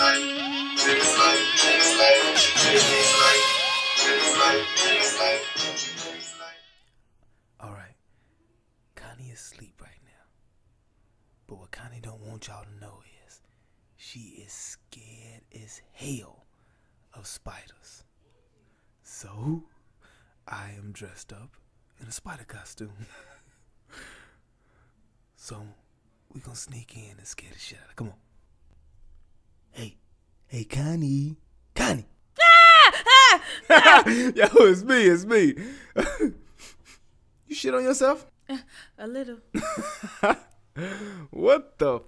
Alright, Connie is asleep right now. But what Connie don't want y'all to know is she is scared as hell of spiders. So, I am dressed up in a spider costume. So, we gonna sneak in and scare the shit out of her. Come on. Hey, Connie. Connie! Yo, it's me. You shit on yourself? A little. What the?